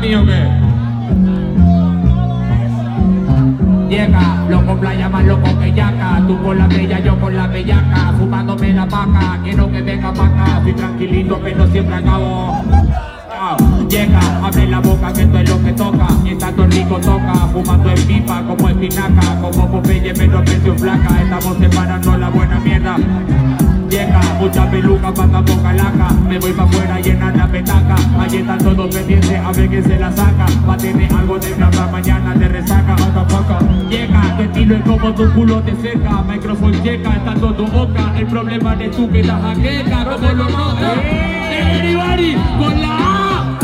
mí o qué? Llega, loco playa más loco que yaca. Tú con la bella, yo con la bellaca. Fumándome la paca, quiero que venga pa' acá. Estoy tranquilito pero siempre acabo. Llega, abre la boca que esto es lo que toca. Y tanto rico toca, fumando en pipa como espinaca. Como Popeye menos precio flaca. Estamos separando la buena mierda. Llega, mucha peluca, pata poca laca. Me voy pa' afuera y en la petaca. Allí están todos pendientes a ver quién se la saca. Va a tener algo de una mañana de resaca. Llega, tu estilo es como tu culo te seca. Microphone checa, estando tu boca. El problema es tú que estás jaqueca. Como lo notas, everybody, con la A.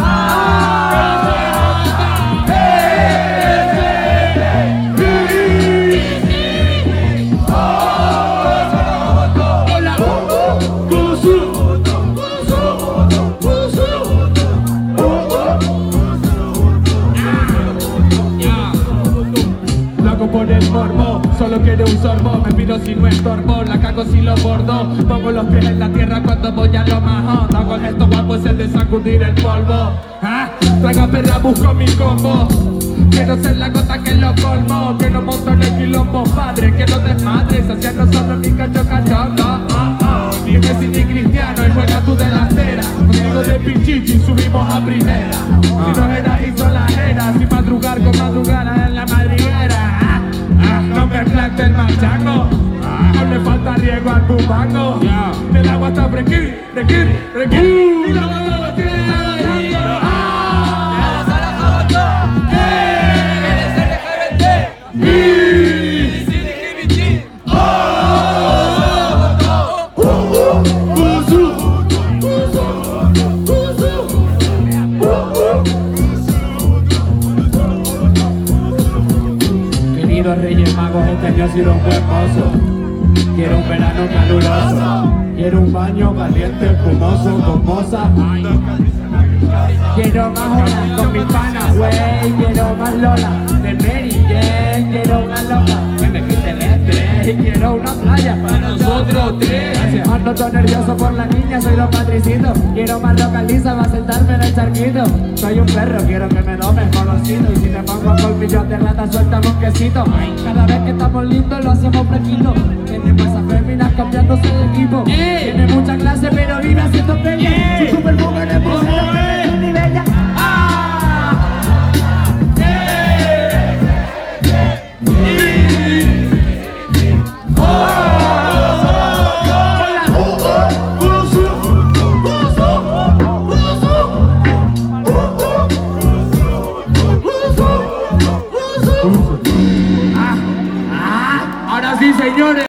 Por el morbo, solo quiero un sorbo. Me pido si no estorbo, la cago si lo bordo. Pongo los pies en la tierra cuando voy a lo más hondo. Con esto guapo es el de sacudir el polvo. Traga perra, busco mi combo. Quiero ser la gota que lo colmo. Que no monto en el quilombo padre. Que no desmadres, hacia nosotros mi cacho cachondo. Ni Messi ni Cristiano y juega tu delantera. Conmigo de Pichichi subimos a primera. Si no era hizo la era. Sin madrugar con madrugada en la madriguera. No me plante el machaco. No le falta riego al bufango. El agua está fresquín, fresquín, fresquín. Y la agua tiene Queridos Reyes Magos, este año ha sido un buen mozo. Quiero un verano caluroso. Quiero un baño caliente, espumoso, con moza. Quiero más horas con mis panas, wey. Quiero más Lola de Mary Jane. Quiero una loca que me quite el estrés. Quiero una playa para nosotros tres. Ando todo nervioso por la niña, soy los patricitos. Quiero más roca lisa para sentarme en el charquito. Soy un perro, quiero que me domes colorcito. Y si te pongo colmillos de rata, suéltame un quesito. Cada vez que estamos lindos lo hacemos fresquito. Tiene cosas féminas cambiándose de equipo. Tiene mucha clase pero vive haciendo peña. Su supermujer es mujer ni bella. Ahora sí, señores.